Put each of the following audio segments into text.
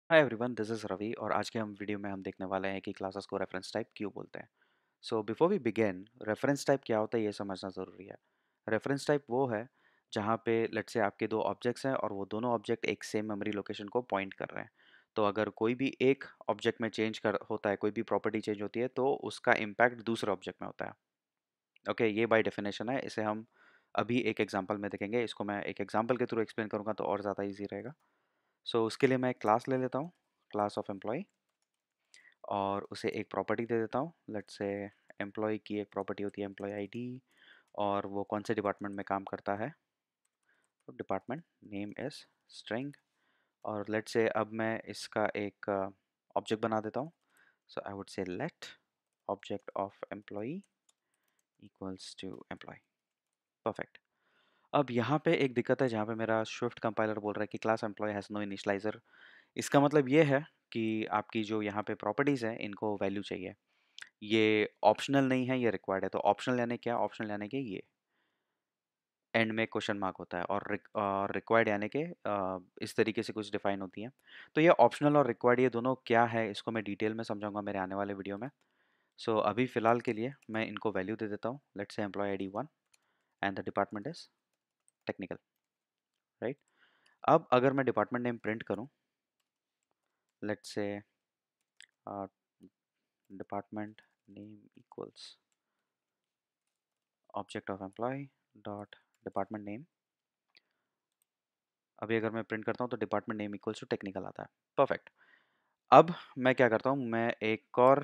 Hi everyone, this is Ravi और आज के हम वीडियो में हम देखने वाले हैं कि क्लासेस को रेफरेंस टाइप क्यों बोलते हैं। So before we begin, reference type क्या होता है ये समझना ज़रूरी है। रेफरेंस टाइप वो है जहाँ पे लेट्स से आपके दो ऑब्जेक्ट्स हैं और वो दोनों ऑब्जेक्ट एक सेम मेमोरी लोकेशन को पॉइंट कर रहे हैं। तो अगर कोई भी एक ऑब्जेक्ट में चेंज कर होता है, कोई भी प्रॉपर्टी चेंज होती है तो उसका इम्पैक्ट दूसरे ऑब्जेक्ट में होता है। ओके, ये बाय डेफिनेशन है। इसे हम अभी एक एग्जाम्पल में देखेंगे। इसको मैं एक एग्जाम्पल के थ्रू एक्सप्लेन करूँगा तो और ज़्यादा ईजी रहेगा। सो उसके लिए मैं एक क्लास ले लेता हूँ, क्लास ऑफ एम्प्लॉय, और उसे एक प्रॉपर्टी दे देता हूँ। लेट्स से एम्प्लॉय की एक प्रॉपर्टी होती है एम्प्लॉय आईडी, और वो कौन से डिपार्टमेंट में काम करता है, तो डिपार्टमेंट नेम इज स्ट्रिंग। और लेट्स से अब मैं इसका एक ऑब्जेक्ट बना देता हूँ। So I would say let object of employee equals to employee. Perfect. अब यहाँ पे एक दिक्कत है जहाँ पे मेरा स्विफ्ट कंपाइलर बोल रहा है कि class employee has no initializer. इसका मतलब ये है कि आपकी जो यहाँ पे प्रॉपर्टीज़ हैं इनको वैल्यू चाहिए। ये ऑप्शनल नहीं है, ये रिक्वायर्ड है। तो ऑप्शनल यानी क्या? ऑप्शनल यानी कि ये एंड में क्वेश्चन मार्क होता है, और रिक्वायर्ड यानी कि इस तरीके से कुछ डिफाइन होती है। तो ये ऑप्शनल और रिक्वायर्ड ये दोनों क्या है, इसको मैं डिटेल में समझाऊंगा मेरे आने वाले वीडियो में। सो अभी फ़िलहाल के लिए मैं इनको वैल्यू दे देता हूँ। Let's say employee ID 1 and the department is technical, right. अब अगर मैं डिपार्टमेंट नेम प्रिंट करूँ, let's say department name equals object of employee dot department name. अभी अगर मैं प्रिंट करता हूँ तो department name equals to technical आता है। परफेक्ट। अब मैं क्या करता हूँ, मैं एक और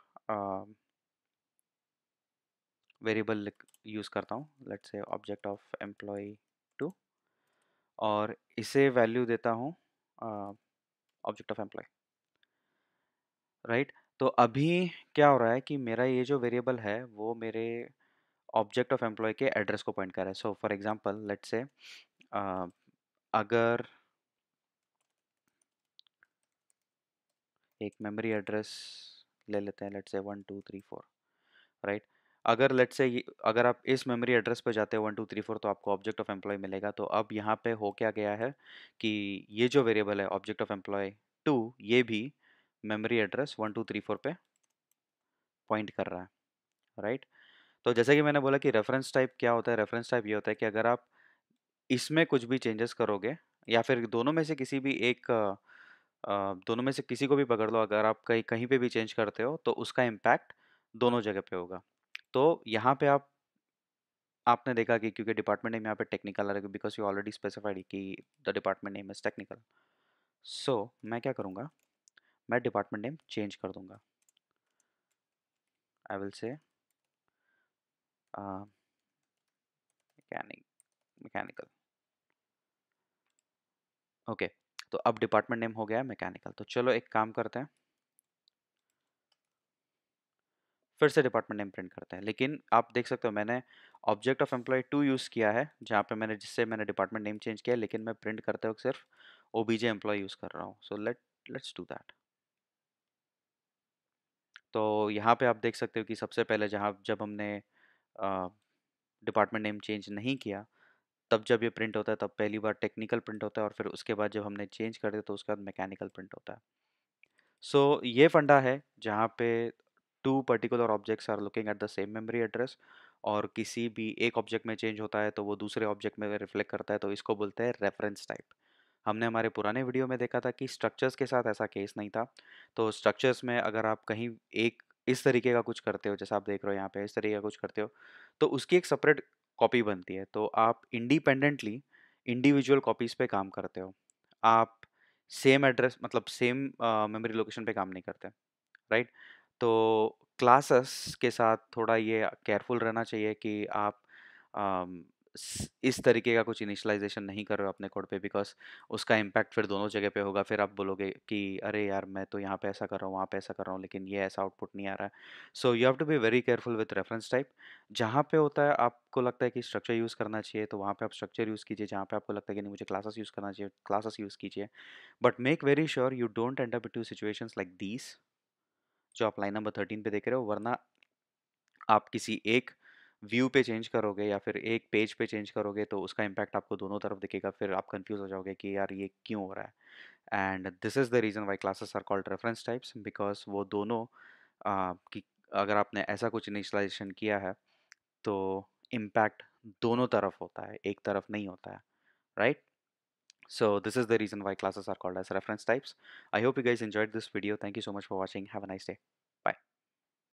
वेरिएबल यूज़ करता हूँ। लेट्स से ऑब्जेक्ट ऑफ एम्प्लॉय 2, और इसे वैल्यू देता हूँ ऑब्जेक्ट ऑफ एम्प्लॉय, राइट। तो अभी क्या हो रहा है कि मेरा ये जो वेरिएबल है वो मेरे ऑब्जेक्ट ऑफ एम्प्लॉय के एड्रेस को पॉइंट कर रहा है। So for example let's say अगर एक मेमोरी एड्रेस ले लेते हैं, लेट्स से 1 2 3 4, राइट। अगर लेट्स से अगर आप इस मेमोरी एड्रेस पे जाते हैं 1 2 3 4, तो आपको ऑब्जेक्ट ऑफ एम्प्लॉय मिलेगा। तो अब यहाँ पे हो क्या गया है कि ये जो वेरिएबल है ऑब्जेक्ट ऑफ एम्प्लॉय 2, ये भी मेमोरी एड्रेस 1 2 3 4 पे पॉइंट कर रहा है, राइट। तो जैसे कि मैंने बोला कि रेफरेंस टाइप क्या होता है, रेफरेंस टाइप ये होता है कि अगर आप इसमें कुछ भी चेंजेस करोगे, या फिर दोनों में से किसी भी एक दोनों में से किसी को भी पकड़ लो, अगर आप कहीं कहीं पे भी चेंज करते हो तो उसका इम्पैक्ट दोनों जगह पे होगा। तो यहाँ पे आपने देखा कि क्योंकि डिपार्टमेंट नेम यहाँ पे टेक्निकल आ रहा है बिकॉज यू ऑलरेडी स्पेसिफाइड कि the department name is technical. So मैं क्या करूँगा, मैं डिपार्टमेंट नेम चेंज कर दूंगा। I will say mechanical. Okay, तो अब डिपार्टमेंट नेम हो गया है मैकेनिकल। तो चलो एक काम करते हैं, फिर से डिपार्टमेंट नेम प्रिंट करते हैं। लेकिन आप देख सकते हो मैंने ऑब्जेक्ट ऑफ एम्प्लॉय 2 यूज़ किया है, जहाँ पे जिससे मैंने डिपार्टमेंट नेम चेंज किया है, लेकिन मैं प्रिंट करते वक्त सिर्फ ओबीजे एम्प्लॉय यूज़ कर रहा हूँ। So let's do that. तो यहाँ पे आप देख सकते हो कि सबसे पहले जब हमने डिपार्टमेंट नेम चेंज नहीं किया, तब जब ये प्रिंट होता है तब पहली बार टेक्निकल प्रिंट होता है, और फिर उसके बाद जब हमने चेंज कर दिया तो उसके बाद मैकेनिकल प्रिंट होता है। सो ये फंडा है जहाँ पे two particular objects are looking at the same memory address, और किसी भी एक ऑब्जेक्ट में चेंज होता है तो वो दूसरे ऑब्जेक्ट में रिफ्लेक्ट करता है, तो इसको बोलते हैं रेफरेंस टाइप। हमने हमारे पुराने वीडियो में देखा था कि स्ट्रक्चर्स के साथ ऐसा केस नहीं था। तो स्ट्रक्चर्स में अगर आप कहीं एक इस तरीके का कुछ करते हो, जैसा आप देख रहे हो यहाँ पे इस तरीके का कुछ करते हो, तो उसकी एक सेपरेट कॉपी बनती है। तो आप इंडिपेंडेंटली इंडिविजुअल कॉपीज़ पे काम करते हो। आप सेम एड्रेस मतलब सेम मेमोरी लोकेशन पे काम नहीं करते, राइट। तो क्लासेस के साथ थोड़ा ये केयरफुल रहना चाहिए कि आप इस तरीके का कुछ इनिशियलाइजेशन नहीं कर रहे हो अपने कोड पे, बिकॉज उसका इम्पैक्ट फिर दोनों जगह पे होगा। फिर आप बोलोगे कि अरे यार, मैं तो यहाँ पे ऐसा कर रहा हूँ, वहाँ पे ऐसा कर रहा हूँ, लेकिन ये ऐसा आउटपुट नहीं आ रहा है। So you have to be very careful with reference type. जहाँ पे होता है आपको लगता है कि स्ट्रक्चर यूज़ करना चाहिए तो वहाँ पे आप स्ट्रक्चर यूज़ कीजिए, जहाँ पे आपको लगता है कि नहीं मुझे क्लासेस यूज़ करना चाहिए क्लासेस यूज़ कीजिए। But make very sure you don't end up into situations like these जो आप लाइन नंबर 13 पे देख रहे हो, वरना आप किसी एक व्यू पे चेंज करोगे या फिर एक पेज पे चेंज करोगे तो उसका इम्पैक्ट आपको दोनों तरफ दिखेगा। फिर आप कंफ्यूज हो जाओगे कि यार ये क्यों हो रहा है। And this is the reason why classes are called reference types, because वो दोनों कि अगर आपने ऐसा कुछ इनिशियलाइजेशन किया है तो इम्पैक्ट दोनों तरफ होता है, एक तरफ नहीं होता है, right? So this is the reason why classes are called as reference types. I hope you guys enjoyed this video. Thank you so much for watching. Have a nice day.